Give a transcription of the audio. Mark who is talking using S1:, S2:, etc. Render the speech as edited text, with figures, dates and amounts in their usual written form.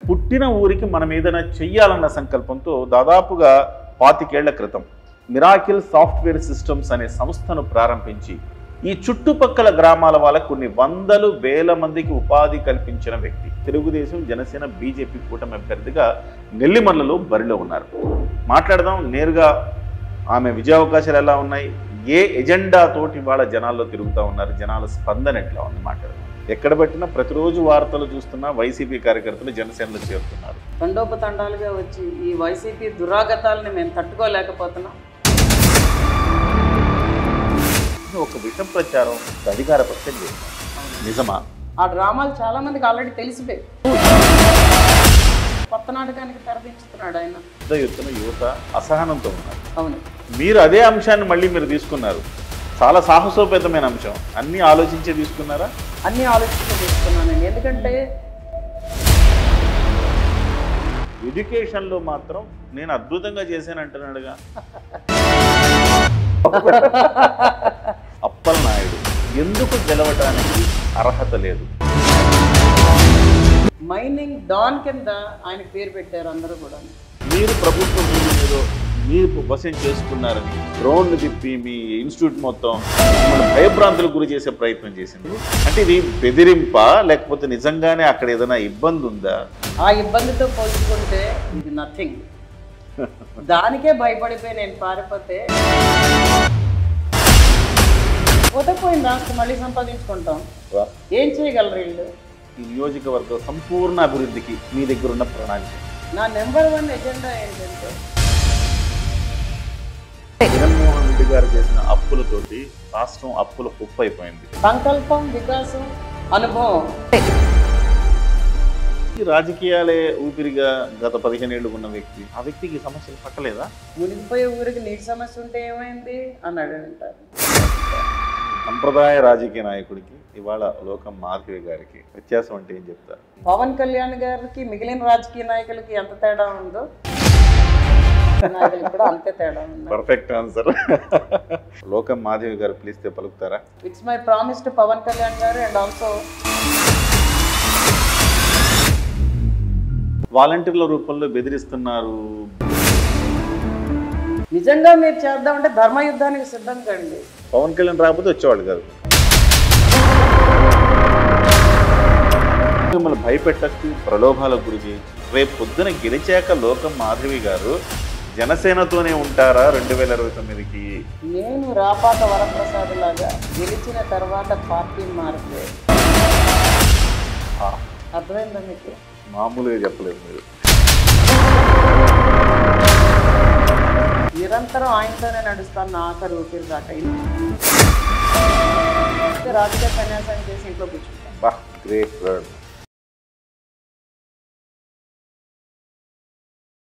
S1: పుట్టిన ఊరికి మనం ఏదైనా చెయ్యాలన్న సంకల్పంతో దాదాపుగా 25 ఏళ్ల క్రితం మిరాకిల్ సాఫ్ట్వేర్ సిస్టమ్స్ అనే సంస్థను ప్రారంభించి ఈ చుట్టుపక్కల గ్రామాల వాళ్ళకు కొన్ని వందలు వేల మందికి ఉపాధి కల్పించిన వ్యక్తి. తెలుగుదేశం, జనసేన, బీజేపీ కూటమి అభ్యర్థిగా నెల్లిమర్లలో బరిలో ఉన్నారు. మాట్లాడదాం నేరుగా ఆమె విజయావకాశాలు ఎలా ఉన్నాయి, ఏ ఎజెండా తోటి వాళ్ళ జనాల్లో తిరుగుతూ ఉన్నారు, జనాల స్పందన ఎట్లా ఉంది మాట్లాడదాం. ఎక్కడ పెట్టినా ప్రతిరోజు వార్తలు చూస్తున్నా వైసీపీ కార్యకర్తలు జనసేనలో చేరుతున్నారు.
S2: తండోపతండాలుగా వచ్చి ఈ వైసీపీ దురాగతాలని మేము తట్టుకోలేకపోతున్నాం.
S1: ఒక విషం ప్రచారం అధికార పక్షం చేస్తాం, నిజమా?
S2: ఆ డ్రామాలు చాలా మందికి ఆల్రెడీ తెలిసిపోయి కొత్త నాటకానికి తెరదించుతున్నాడు ఆయన.
S1: పెద్ద ఎత్తున యువత అసహనంతో ఉన్నారు.
S2: అవును,
S1: మీరు అదే అంశాన్ని మళ్ళీ మీరు తీసుకున్నారు. చాలా సాహసోపేతమైన అంశం. అన్నీ ఆలోచించే తీసుకున్నారా?
S2: అన్నీ ఆలోచించి తీసుకున్నాను. ఎందుకంటే
S1: ఎడ్యుకేషన్లో మాత్రం నేను అద్భుతంగా చేశాను అంటున్నాడుగా అప్పలనాయుడు. ఎందుకు గెలవడానికి అర్హత లేదు?
S2: మైనింగ్ డాన్ కింద ఆయన పేరు పెట్టారు అందరూ కూడా.
S1: మీరు ప్రభుత్వం ఏదో మీరు వశం చేసుకున్నారని డ్రోన్లు తిప్పి మీ ఇన్స్టిట్యూట్ మొత్తం భయభ్రాంతులకు గురి చేసే ప్రయత్నం చేసింది. అంటే ఇది బెదిరింపా, లేకపోతే నిజంగానే అక్కడ ఏదైనా ఇబ్బంది ఉందా?
S2: ఆ ఇబ్బందితో పోల్చుకుంటే ఇది నథింగ్. దానికే భయపడిపోయి నేను పారిపోతే పోయిన రాష్ట్రం మళ్ళీ సంపాదించుకుంటాం. ఏం చేయగలరు వీళ్ళు?
S1: ఈ నియోజకవర్గ సంపూర్ణ అభివృద్ధికి మీ దగ్గర ఉన్న ప్రణాళిక.
S2: నా నెంబర్ 1 ఎజెండా ఏంటంటే
S1: జగన్మోహన్ రెడ్డి గారు చేసిన అప్పులతోటి రాష్ట్రం అప్పుల కుప్ప అయిపోయింది.
S2: సంకల్పం, వికాసం, అనుభవం.
S1: ఈ రాజకీయాలే ఊపిరిగా గత 15 ఏళ్ళు ఉన్న వ్యక్తి, ఆ వ్యక్తికి సమస్యలు పట్టలేదా?
S2: మునిగిపోయే ఊరికి నీటి సమస్య ఉంటే ఏమైంది అన్నాడు అంటారు.
S1: సంప్రదాయ రాజకీయ నాయకుడికి ఇవాళ లోకం మాధవి గారికి వ్యత్యాసం అంటే ఏం చెప్తారు?
S2: పవన్ కళ్యాణ్ గారికి మిగిలిన రాజకీయ నాయకులకి ఎంత తేడా ఉందో నాయకులకు కూడా అంతే తేడా ఉంది.
S1: Perfect answer. లోకం మాధవి గారు పిలిస్తే పలుకుతారా?
S2: It's my promise to Pawan Kalyan garu. And also
S1: వాలంటీర్ల రూపంలో బెదిరిస్తున్నారు.
S2: నిజంగా మీరు చేద్దామంటే ధర్మయుద్ధానికి సిద్ధం కండి.
S1: పవన్ కళ్యాణ్ రాకపోతే వచ్చేవాళ్ళు కాదు. మిమ్మల్ని భయపెట్టచ్చు, ప్రలోభాలకు గురి చేయొచ్చు. రేపు పొద్దున గెలిచాక లోకం మాధవి గారు జనసేనతోనే ఉంటారా 2029కి?
S2: నేను రాపాత వరప్రసాద్ లాగా గెలిచిన తర్వాత పార్టీ మారితే అర్థమైందా మీకు?
S1: మామూలుగా చెప్పలేదు మీరు.
S2: నిరంతరం ఆయనతోనే నడుస్తాను నా ఆఖరి ఊపిరి దాకా. రాజకీయ సన్యాసం చేసి ఇంట్లో కూర్చుంటాను.
S1: Great word.